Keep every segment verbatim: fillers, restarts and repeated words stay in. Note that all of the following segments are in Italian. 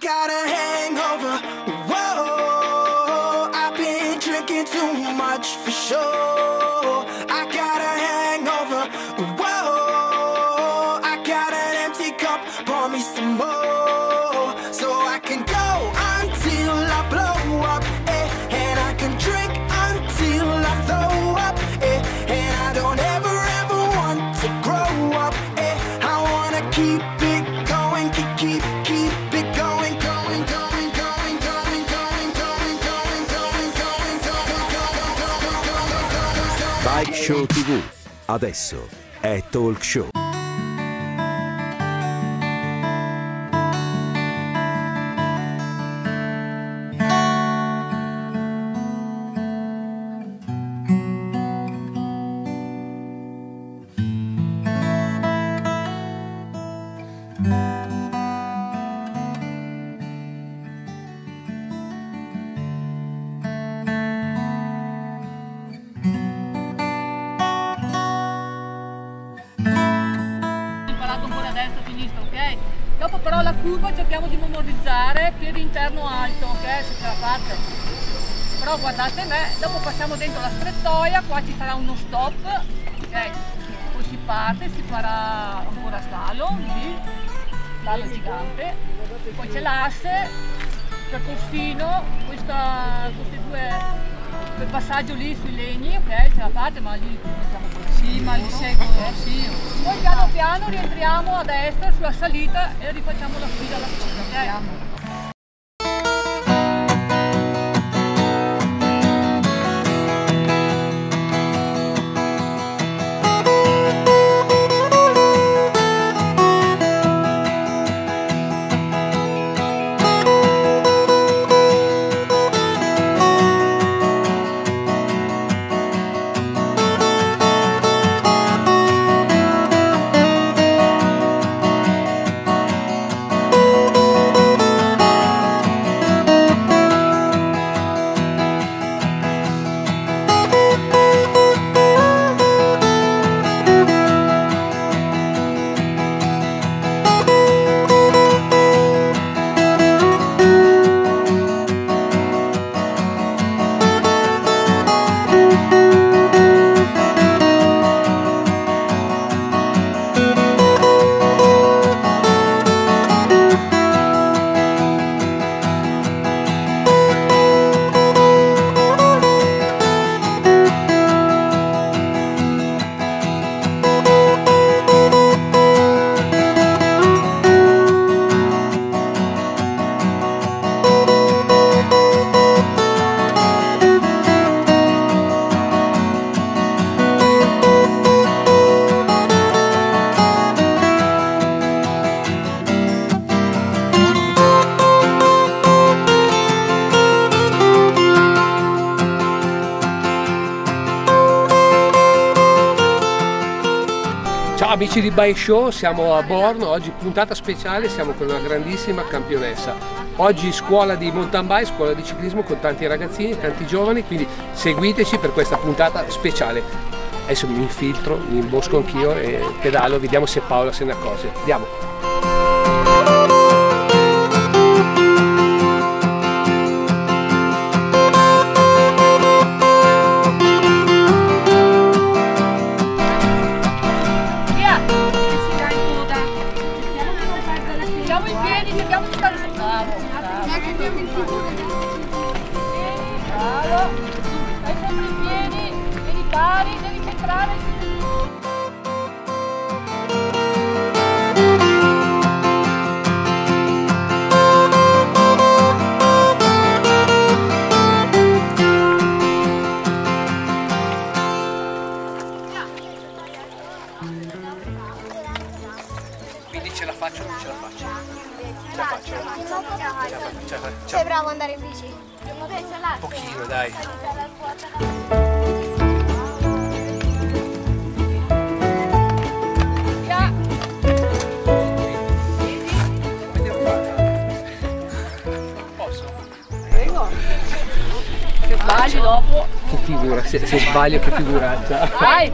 got a hangover. Whoa, I've been drinking too much for sure. I got a hangover. Whoa, I got an empty cup. Pour me some more, so I can go until I blow up, eh? And I can drink until I throw up, eh? And I don't ever ever want to grow up, eh? I wanna keep it going, keep keep keep it going, going, going, going, going, going, going, going, going, going, going, going. Bike Show ti vu, adesso è Talk Show. Dopo però la curva cerchiamo di memorizzare piede interno alto, ok? Se ce la fate. Però guardate me, dopo passiamo dentro la strettoia, qua ci sarà uno stop, ok? Poi si parte, si farà ancora slalom, lì, slalom gigante, poi c'è l'asse, percorsino, questa, questi due, quel passaggio lì sui legni, ok? Ce la fate, ma lì cominciamo con sì, ma li seguo, eh? Sì. Poi piano piano rientriamo a destra sulla salita e rifacciamo la sfida alla fine, ok? Ciao amici di Bike Show, siamo a Borno, oggi puntata speciale, siamo con una grandissima campionessa. Oggi scuola di mountain bike, scuola di ciclismo con tanti ragazzini, tanti giovani, quindi seguiteci per questa puntata speciale. Adesso mi infiltro, mi imbosco anch'io e pedalo, vediamo se Paola se ne accorge. Andiamo! Bravo, stai sempre in piedi, piedi pari, devi centrare. Quindi ce la faccio o non ce la faccio? Ce la faccio? Ce la faccio. Sei bravo ad andare in bici? Un pochino, dai. Via. Posso? Prego. Se sbagli dopo. Che figura, se, se sbaglio che figuraccia. Vai.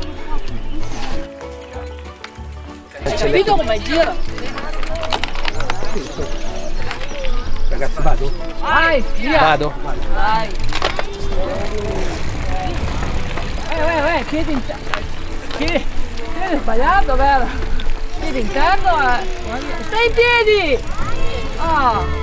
Hai capito come gira? Ragazzi, vado? Vai, via! Vado. Vai! Eh, eh, eh, piedi in terno. Piedi, piedi sbagliato, vero? Piedi interno, eh. Stai in piedi! Ah!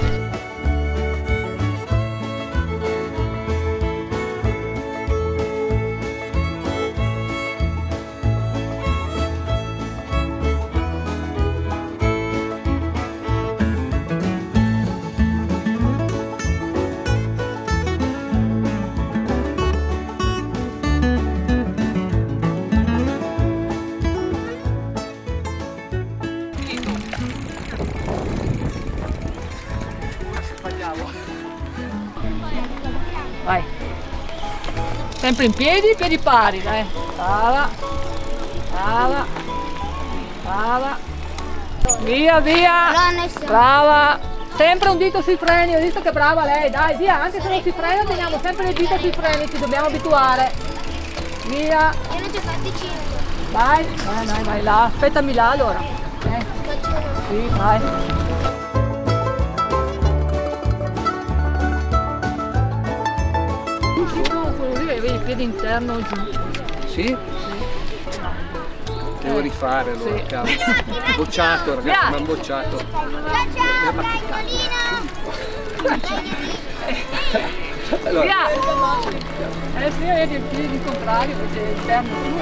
Vai, sempre in piedi, piedi pari, dai, brava, brava, brava, via, via, brava, sempre un dito sui freni, ho visto che brava lei, dai, via, anche se non si frena teniamo sempre le dita sui freni, ci dobbiamo abituare, via, Io ne ho già fatti cinque. vai, vai, vai, vai là, aspettami là allora, eh. Sì, vai. Vedi il piede interno giù. Sì? Devo rifare allora, Sì. cavolo. Bocciato, ragazzi, Via. mi hanno bocciato. Ciao ciao, Brangolino! Allora, Via! Eh sì, vedi il piede contrario perché interno giù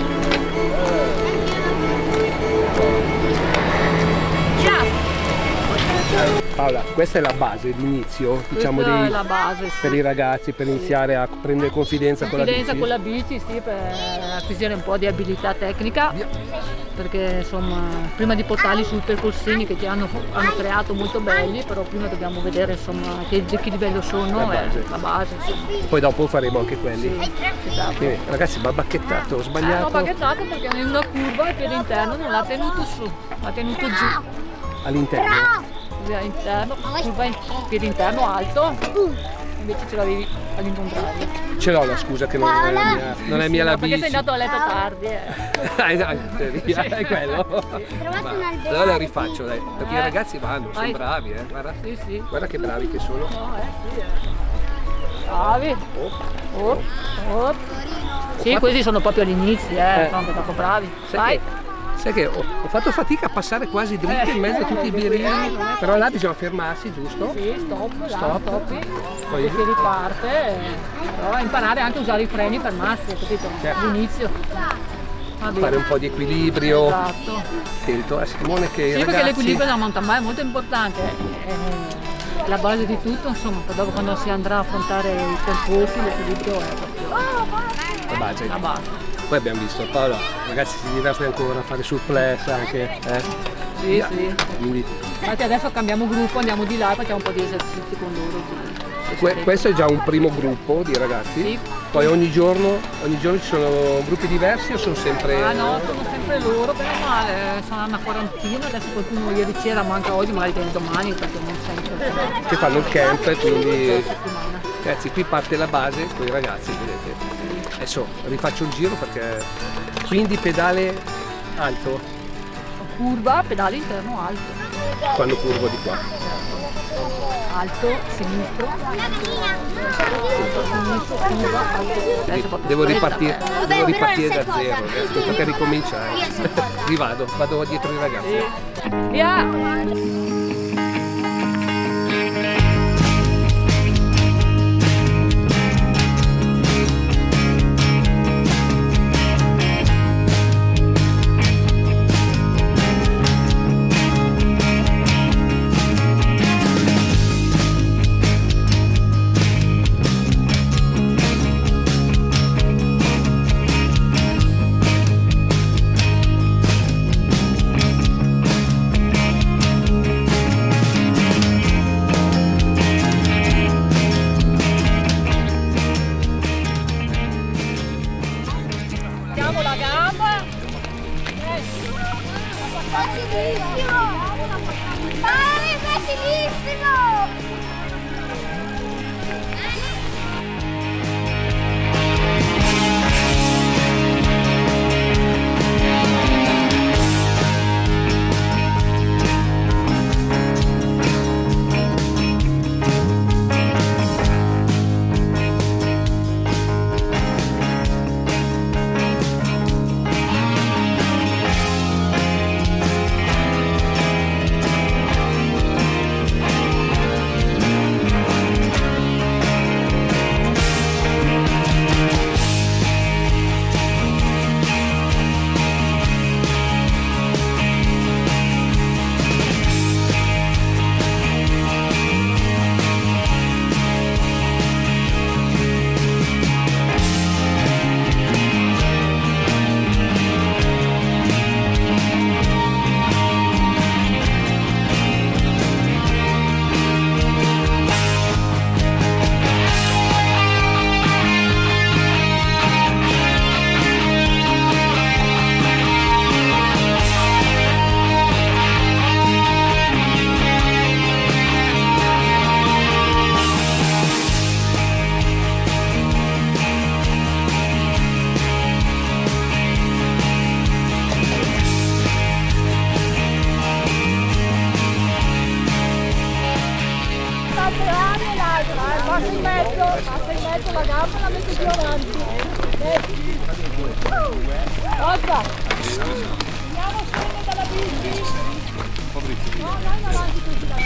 Via! Paola, questa è la base, l'inizio, diciamo, Questa dei, è la base, sì. per i ragazzi, per iniziare a prendere confidenza, Confidenza con la bici. con la bici, sì, per acquisire un po' di abilità tecnica, perché insomma prima di portarli sui percorsini che ti hanno, hanno creato molto belli, però prima dobbiamo vedere insomma che, di che livello sono, La base. eh, la base insomma. Poi dopo faremo anche quelli. Esatto. Quindi, ragazzi, mi ha bacchettato, ho Eh, sbagliato. l'ho baghettato perché in una curva il piede interno non l'ha tenuto su, l'ha tenuto giù. All'interno. Curva interno, curva in piede interno alto, invece ce l'avevi all'incontrario. Ce l'ho la scusa che non è mia, non è mia la No, perché bici. sei andato a letto tardi. Eh. Dai, dai, via, è quello. Trovate un albero. Allora la rifaccio, dai, perché Eh. i ragazzi vanno, sono Vai. bravi, eh. Guarda, Sì, sì. guarda che bravi che sono. No, eh, sì, eh. Bravi. Oh, oh. Sì, questi sono proprio all'inizio, eh, Eh. sono troppo bravi. Sai Vai. che, sai che ho, ho fatto fatica a passare quasi dritto Eh. in mezzo a tutti i birini, però là bisogna fermarsi, giusto? Sì, stop, là, Stop. stoppi. Poi- Poi si riparte, eh, però imparare anche a usare i freni per fermarsi, capito? Certo. All'inizio. Va bene. Fare un po' di equilibrio. Esatto. Attento a Simone che i Sì, perché ragazzi... l'equilibrio della mountain bike è molto importante, è, è la base di tutto, insomma, poi dopo quando si andrà a affrontare i percorsi l'equilibrio è proprio La base. la base. Poi abbiamo visto Paola, ragazzi si diverte ancora a fare surplus anche, eh? Sì, Via. sì. Quindi Infatti adesso cambiamo gruppo, andiamo di là e facciamo un po' di esercizi con loro. di- que- questo è già un primo gruppo di ragazzi, Sì. poi ogni giorno, ogni giorno ci sono gruppi diversi o sono sempre... Ah no, sono sempre loro, però male, sono una quarantina, adesso qualcuno ieri c'era, manca oggi, magari viene domani, perché non sempre. che fanno il camp, Tutta quindi la settimana. ragazzi qui parte la base con i ragazzi, vedete. Adesso rifaccio il giro perché quindi pedale alto Curva, pedale interno alto. quando curvo di qua. Alto, sinistro, sinistro, curva, alto. Adesso proprio Devo stretta. ripartire, Vabbè, devo però ripartire sai da cosa? zero, adesso tocca ricominciare. Io so cosa. Rivado, vado dietro i ragazzi. Via! Mettiamo la gamba. Facilissimo! Dai, facilissimo! metto la gamba e la metto più avanti. Forza! Andiamo a scendere dalla bici. No, no, in avanti tutti da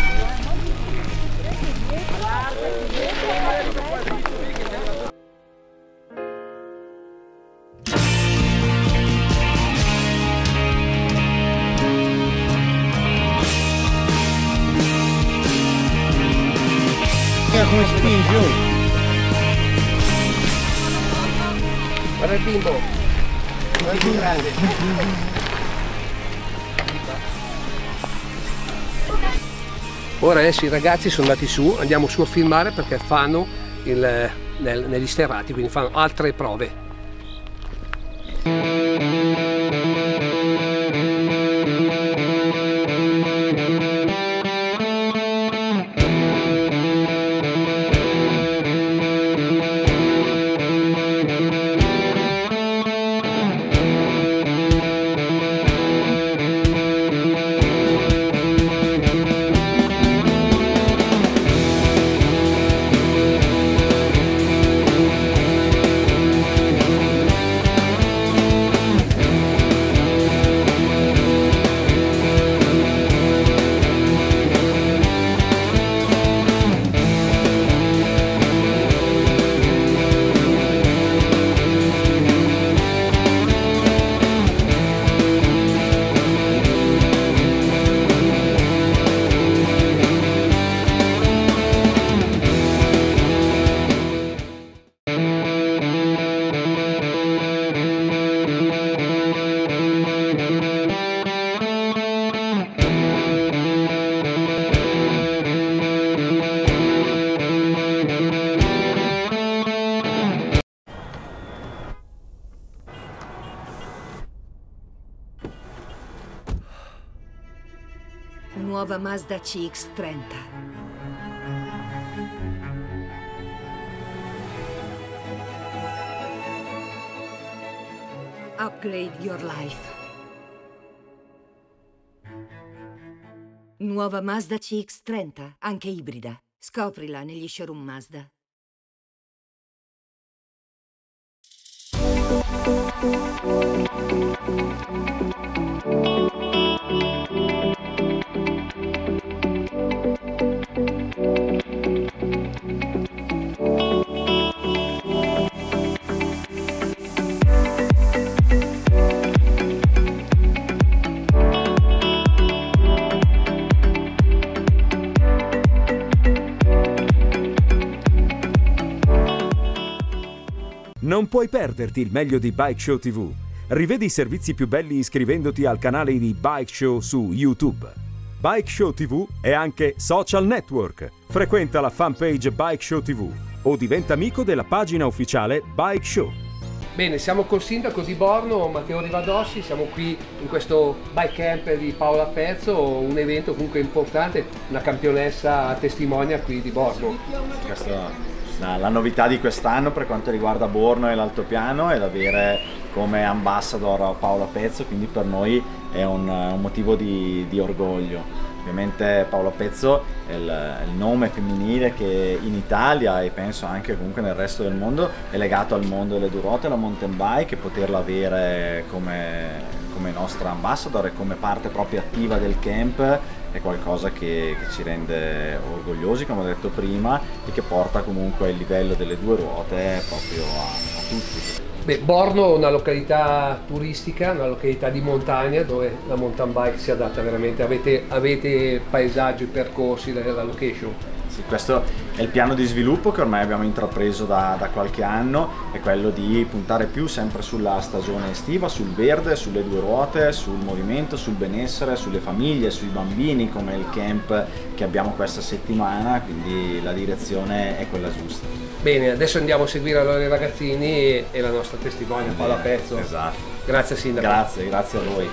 come spingi, oh. Guarda il bimbo, guarda il più grande. Ora adesso i ragazzi sono andati su, andiamo su a filmare perché fanno il, nel, negli sterrati, quindi fanno altre prove. Nuova Mazda C X trenta. Upgrade your life. Nuova Mazda C X trenta, anche ibrida. Scoprila negli showroom Mazda. Non puoi perderti il meglio di Bike Show tivù. Rivedi i servizi più belli iscrivendoti al canale di Bike Show su YouTube. Bike Show tivù è anche social network. Frequenta la fanpage Bike Show tivù o diventa amico della pagina ufficiale Bike Show. Bene, siamo col sindaco di Borno, Matteo Rivadossi, siamo qui in questo bike camp di Paola Pezzo, un evento comunque importante, una campionessa testimonia qui di Borno. Questa la, la novità di quest'anno per quanto riguarda Borno e l'altopiano è l'avere come ambassador Paola Pezzo, quindi per noi è un, un motivo di, di orgoglio. Ovviamente Paola Pezzo è il, il nome femminile che in Italia e penso anche comunque nel resto del mondo è legato al mondo delle due ruote, alla mountain bike, e poterla avere come, come nostra ambassador e come parte proprio attiva del camp è qualcosa che, che ci rende orgogliosi, come ho detto prima, e che porta comunque il livello delle due ruote proprio a, a tutti. Beh, Borno è una località turistica, una località di montagna dove la mountain bike si adatta veramente. Avete, avete paesaggi, percorsi, la, la location? Sì, questo è il piano di sviluppo che ormai abbiamo intrapreso da, da qualche anno, è quello di puntare più sempre sulla stagione estiva, sul verde, sulle due ruote, sul movimento, sul benessere, sulle famiglie, sui bambini, come il camp che abbiamo questa settimana, quindi la direzione è quella giusta. Bene, adesso andiamo a seguire allora i ragazzini e la nostra testimonia Paola Pezzo. Esatto. Grazie Sindaco. Grazie, grazie a voi.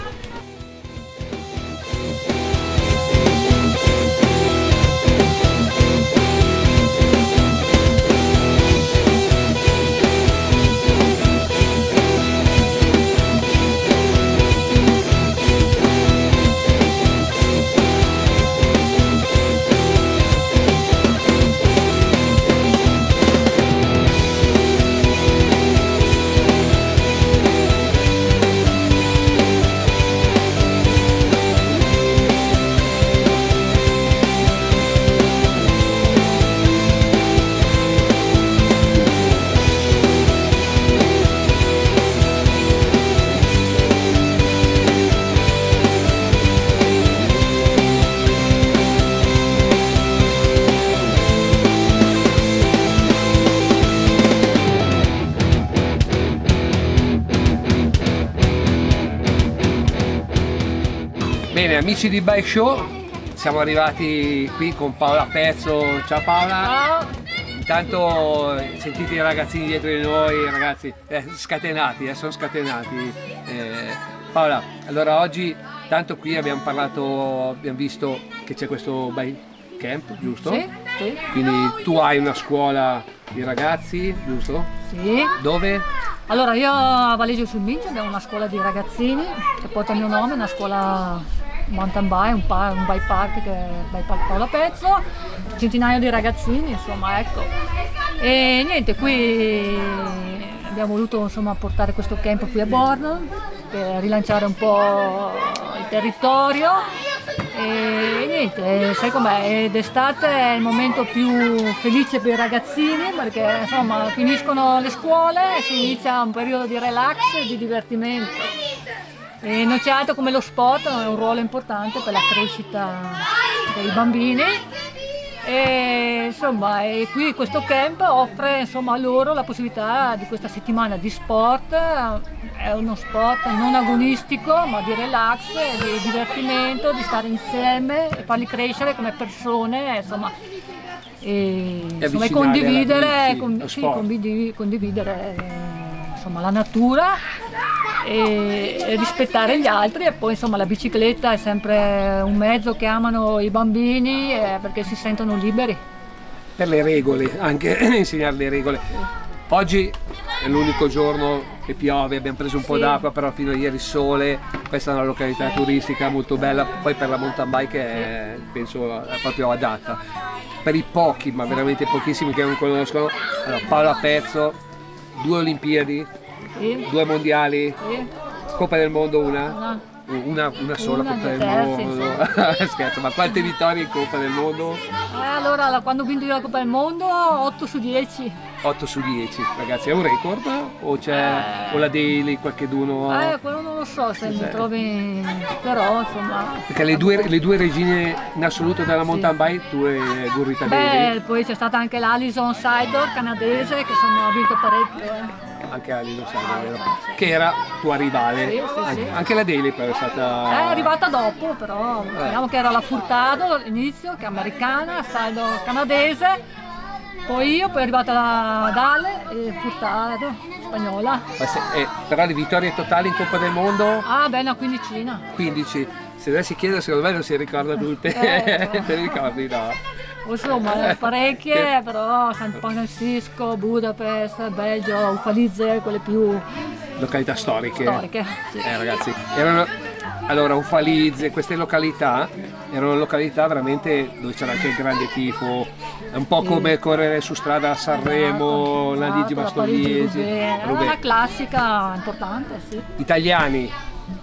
Bene, amici di Bike Show, siamo arrivati qui con Paola Pezzo. Ciao Paola. Ciao. Intanto sentite i ragazzini dietro di noi, ragazzi, eh, scatenati, eh, sono scatenati. Eh, Paola, allora oggi, tanto qui abbiamo parlato, abbiamo visto che c'è questo bike camp, giusto? Sì, sì. Quindi tu hai una scuola di ragazzi, giusto? Sì. Dove? Allora, io a Valeggio sul Mincio abbiamo una scuola di ragazzini che porta il mio nome, una scuola mountain bike, un, pa un bike park che è il Bike Park Paola Pezzo, centinaio di ragazzini, insomma, ecco. E niente, qui abbiamo voluto insomma portare questo camp qui a Borno per rilanciare un po' il territorio. E niente, sai com'è, d'estate è il momento più felice per i ragazzini perché insomma finiscono le scuole e si inizia un periodo di relax e di divertimento. E non c'è altro come lo sport, ha un ruolo importante per la crescita dei bambini. E insomma, e qui questo camp offre insomma, a loro la possibilità di questa settimana di sport. È uno sport non agonistico ma di relax, di divertimento, di stare insieme e farli crescere come persone, insomma, e, insomma, e condividere, con, sì, condividere, condividere insomma, la natura e, e rispettare gli altri. E poi insomma la bicicletta è sempre un mezzo che amano i bambini eh, perché si sentono liberi. Per le regole, anche insegnare le regole. Oggi è l'unico giorno che piove, abbiamo preso un po' sì. d'acqua, però fino a ieri sole. Questa è una località turistica molto bella, poi per la mountain bike è, penso è proprio adatta. Per i pochi, ma veramente pochissimi che non conoscono, allora, Paola Pezzo, due Olimpiadi, sì. due mondiali, sì. Coppa del Mondo una? Una. Una, una sola Una Coppa del terzi, Mondo. Scherzo, ma quante vittorie in Coppa del Mondo? Eh, allora, quando ho vinto io la Coppa del Mondo, otto su dieci. otto su dieci, ragazzi, è un record? O c'è Eh. o la daily, qualcheduno? Eh, quello non lo so se mi trovi, però insomma. Perché le due, le due regine in assoluto della mountain bike, tu e Gurrita Daly. Beh, poi c'è stata anche l'Alison Sidor canadese che insomma ha vinto parecchio. Eh. Anche Ali lo sai, vero? Che era tua rivale. Sì, sì, anche, sì. anche la Daly però è stata. È arrivata dopo, però diciamo che era la Furtado all'inizio, che è americana, Sidor canadese, poi io, poi è arrivata la Dale e Furtado spagnola. Ma se- eh, però le vittorie totali in Coppa del Mondo? Ah, beh, una quindicina. quindici. Se dovessi chiedere, secondo me non si ricorda tutte. Eh, no. Te le ricordi, no? Insomma, parecchie, però San Francisco, Budapest, Belgio, Ufalizze, quelle più Località storiche. storiche. Sì. Eh ragazzi, erano, allora Ufalizze, queste località erano località veramente dove c'era anche il grande tifo, è un po' Sì. come correre su strada a Sanremo, la Ligi Esatto, Bastogliesi, Era Roubaix. una classica importante, sì. Italiani,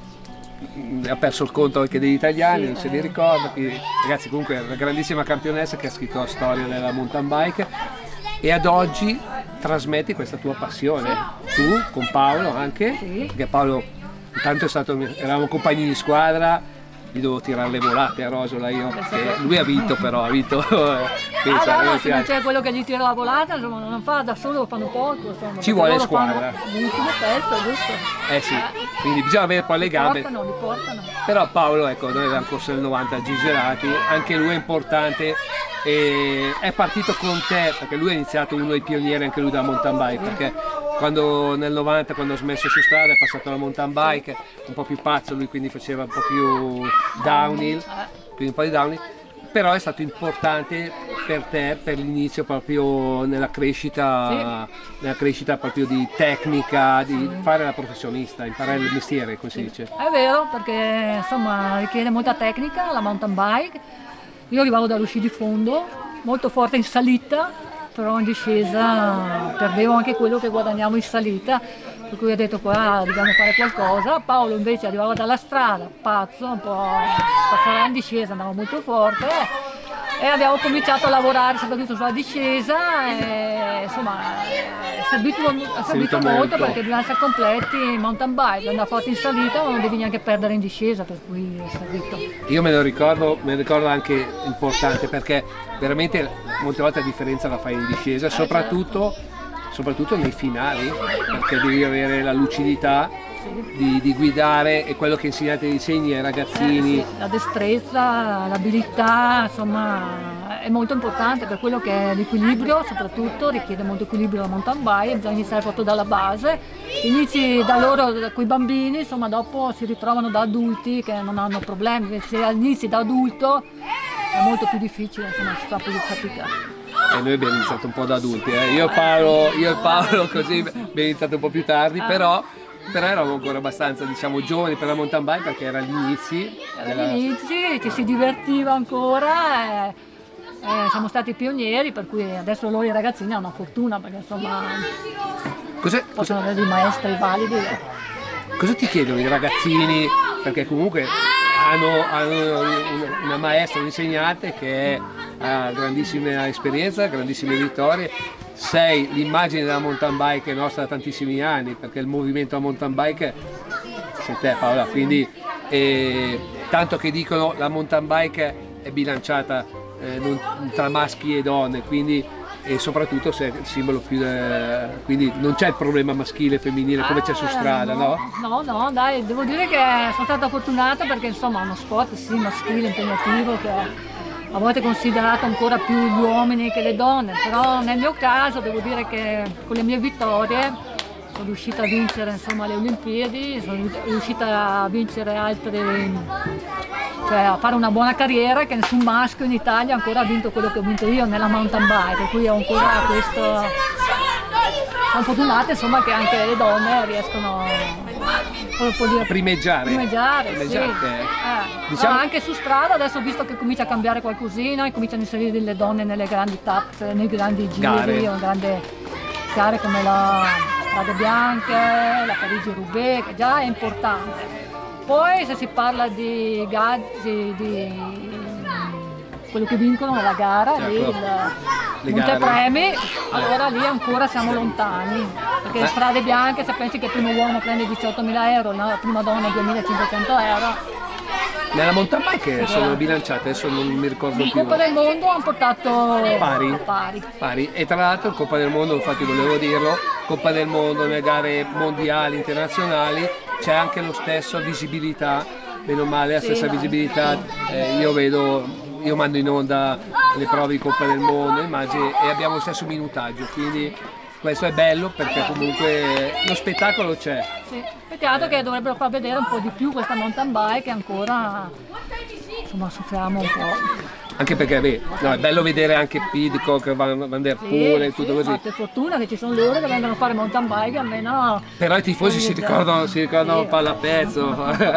ha perso il conto anche degli italiani, Sì, non se eh. li ricorda, quindi ragazzi comunque è una grandissima campionessa che ha scritto la storia della mountain bike e ad oggi trasmetti questa tua passione, tu con Paolo anche, Sì. perché Paolo intanto è stato, eravamo compagni di squadra, gli dovevo tirare le volate a Rosola io, perché lui ha vinto però, ha vinto, pensa, Ah, no, no, eh, se non c'è quello che gli tira la volata, insomma, non fa da solo, lo fanno poco. Insomma, Ci perché vuole loro squadra. fanno l'ultimo pezzo, giusto? eh sì, quindi bisogna avere poi le Li gambe. portano, li portano. Però Paolo, ecco, noi abbiamo corso nel novanta a Gigerati, anche lui è importante e è partito con te, perché lui è iniziato uno dei pionieri anche lui della mountain bike, perché quando nel novanta, quando ho smesso su strada, è passato alla mountain bike, un po' più pazzo lui, quindi faceva un po' più downhill, quindi un po' di downhill, però è stato importante per te, per l'inizio proprio nella crescita, nella crescita proprio di tecnica, di fare la professionista, imparare il mestiere, come si dice. È vero, perché insomma richiede molta tecnica la mountain bike. Io arrivavo dallo sci di fondo, molto forte in salita, però in discesa perdevo anche quello che guadagniamo in salita, per cui ho detto qua dobbiamo fare qualcosa. Paolo invece arrivava dalla strada, pazzo, un po' passerà in discesa, andava molto forte e abbiamo cominciato a lavorare soprattutto sulla discesa e insomma è servito, è servito molto, molto perché bisogna essere completi in mountain bike, andare forte in salita ma non devi neanche perdere in discesa, per cui è servito. Io me lo ricordo, me lo ricordo anche importante perché veramente molte volte la differenza la fai in discesa, Eh, soprattutto, certo. soprattutto nei finali, perché devi avere la lucidità sì. di, di guidare e quello che insegnate ai insegni ai ragazzini. Eh, sì. La destrezza, l'abilità, insomma, è molto importante per quello che è l'equilibrio, soprattutto richiede molto equilibrio la mountain bike, bisogna iniziare proprio dalla base. Inizi da loro, da quei bambini, insomma dopo si ritrovano da adulti che non hanno problemi, se inizi da adulto è molto più difficile, insomma si fa più fatica. E noi abbiamo iniziato un po' da adulti, eh. io, e Paolo, io e Paolo così abbiamo iniziato un po' più tardi, però, però eravamo ancora abbastanza, diciamo, giovani per la mountain bike perché era agli inizi. Era della... agli inizi, ci si divertiva ancora, e, e siamo stati pionieri, per cui adesso loro i ragazzini hanno una fortuna perché insomma Cos'è, possono avere dei maestri validi. Cosa ti chiedono i ragazzini? Perché comunque hanno, hanno una maestra, un insegnante che ha grandissima esperienza, grandissime vittorie. Sei l'immagine della mountain bike nostra da tantissimi anni, perché il movimento a mountain bike sei te, Paola, quindi eh, tanto che dicono la mountain bike è bilanciata eh, non, tra maschi e donne, quindi e soprattutto se è il simbolo più eh, quindi non c'è il problema maschile e femminile come c'è su strada, no? No, no, dai, devo dire che sono stata fortunata perché insomma è uno sport sì maschile, impegnativo, che a volte è considerato ancora più gli uomini che le donne, però nel mio caso devo dire che con le mie vittorie sono riuscita a vincere insomma le Olimpiadi, sono riuscita a vincere altre, cioè a fare una buona carriera, che nessun maschio in Italia ancora ha vinto quello che ho vinto io nella mountain bike, per cui ho ancora questo. Sono fortunata insomma che anche le donne riescono a primeggiare. Primeggiare, Primeggiare. Sì. Eh. Diciamo... Allora, anche su strada adesso ho visto che comincia a cambiare qualcosina, e cominciano a inserire delle donne nelle grandi tappe, nei grandi giri, gare, grandi gare come la Strade Bianche, la Parigi-Roubaix, che già è importante. Poi se si parla di gazzi, di quello che vincono la gara, certo, lì il montepremi, allora lì ancora siamo lontani, perché le eh. Strade Bianche, se pensi che il primo uomo prende diciottomila euro, la prima donna duemilacinquecento euro. Nella mountain bike sono bilanciate, adesso non mi ricordo In più. Coppa del Mondo hanno portato pari. pari. pari. E tra l'altro Coppa del Mondo, infatti volevo dirlo, Coppa del Mondo nelle gare mondiali, internazionali, c'è anche lo stesso visibilità, meno male la stessa sì, visibilità, eh, io vedo, io mando in onda le prove di Coppa del Mondo, immagini, e abbiamo lo stesso minutaggio, quindi questo è bello perché comunque lo spettacolo c'è. Sì, peccato che dovrebbero far vedere un po' di più questa mountain bike, che ancora insomma soffriamo un po'. Anche perché beh, no, è bello vedere anche Pidcock, Van, Van der Poel e sì, tutto così. Ma per fortuna che ci sono loro che vengono a fare mountain bike, almeno. Però i tifosi si ricordano, si ricordano sì, Pallapezzo,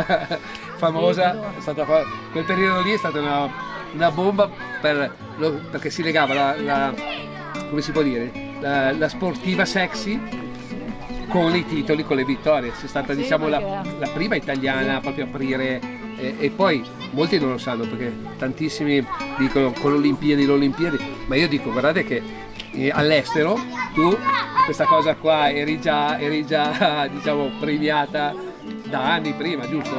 famosa, è stata, quel periodo lì è stata una, una bomba per, lo, perché si legava la, la, come si può dire, la, la sportiva sexy con i titoli, con le vittorie. È stata sì, diciamo perché... la, la prima italiana sì. proprio a aprire, e, e poi molti non lo sanno perché tantissimi dicono con l'Olimpiadi, l'Olimpiadi, ma io dico guardate che eh, all'estero tu questa cosa qua eri già, eri già diciamo premiata da anni prima, giusto?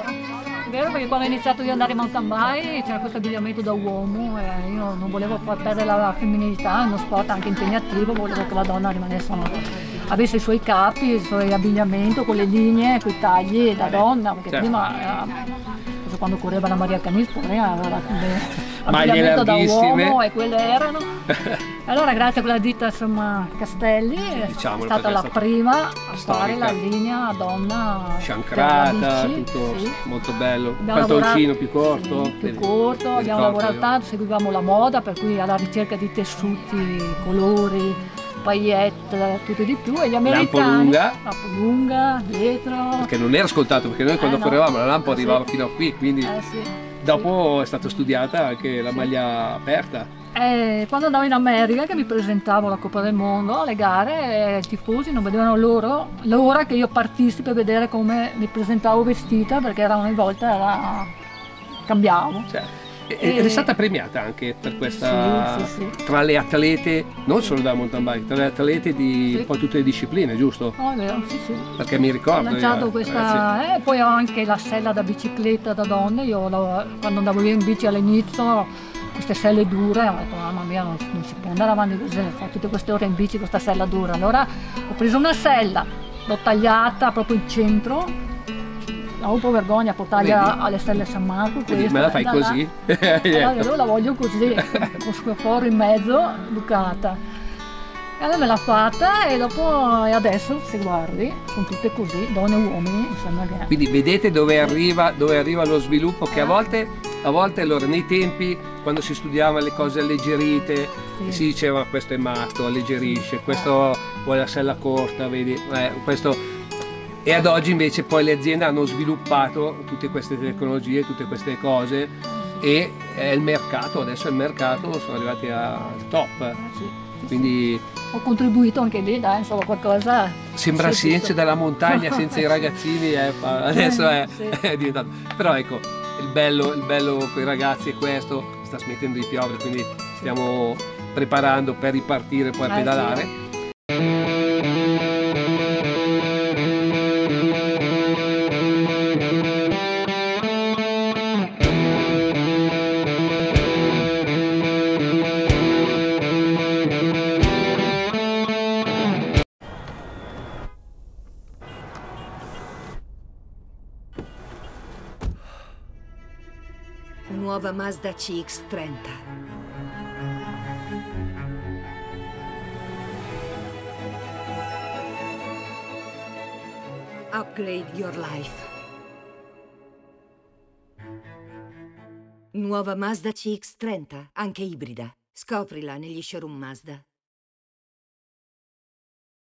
È vero, perché quando ho iniziato io ad andare in mountain bike c'era questo abbigliamento da uomo e io non volevo far perdere la femminilità, è uno sport anche impegnativo, volevo che la donna rimanesse, avesse i suoi capi, il suo abbigliamento con le linee, con i tagli da donna, perché certo. prima era, quando correva la Maria Canispo aveva abbigliamento da uomo e quelle erano. Allora grazie a quella ditta insomma Castelli diciamolo, è stata la prima a fare la linea donna sciancrata, tutto sì. molto bello, pantaloncino più corto, più corto, abbiamo lavorato tanto, seguivamo la moda, per cui alla ricerca di tessuti, colori, paillette, tutto di più, e gli americani lampo lunga, lampo lunga dietro, perché non era scontato, perché noi quando eh, correvamo no. la lampo arrivava sì. fino a qui, quindi eh, sì. dopo sì. è stata studiata anche la sì. maglia aperta. Eh, quando andavo in America, che mi presentavo alla Coppa del Mondo, alle gare, eh, i tifosi non vedevano loro l'ora che io partissi per vedere come mi presentavo vestita, perché era ogni volta era... cambiavo. Cioè, ed è stata premiata anche per questa, sì, sì, sì. tra le atlete, non solo da mountain bike, tra le atlete di sì. un po' tutte le discipline, giusto? Oh, è vero, sì, sì. Perché mi ricordo. Ho lanciato io, questa, eh, sì. eh, poi ho anche la sella da bicicletta da donne, io quando andavo io in bici all'inizio, queste selle dure, ho detto mamma mia non si può andare avanti così, ho fatto tutte queste ore in bici con questa sella dura, allora ho preso una sella l'ho tagliata proprio in centro, ho un po' vergogna a portarla Vedi? alle stelle San Marco. Quindi questa, me la fai da così? là. Allora, io la voglio così, con squaforo in mezzo, bucata. E allora me l'ha fatta e dopo, e adesso se guardi, sono tutte così, donne e uomini, mi sembra che... Quindi vedete dove arriva, dove arriva lo sviluppo, che a volte, a volte allora nei tempi quando si studiavano le cose alleggerite, Sì. si diceva questo è matto, alleggerisce, questo vuole la sella corta, vedi, eh, questo... E ad oggi invece poi le aziende hanno sviluppato tutte queste tecnologie, tutte queste cose e è il mercato, adesso il mercato sono arrivati al top. Sì, sì, Quindi ho contribuito anche lì, dai, insomma qualcosa... sembra il sì, silenzio tutto. della montagna senza i ragazzini, eh, fa- adesso è, Sì. è diventato. Però ecco, il bello, il bello con i ragazzi è questo, sta smettendo di piovere, quindi stiamo preparando per ripartire poi a Ah, sì. pedalare. Nuova Mazda C X trenta. Upgrade your life. Nuova Mazda C X trenta, anche ibrida. Scoprila negli showroom Mazda.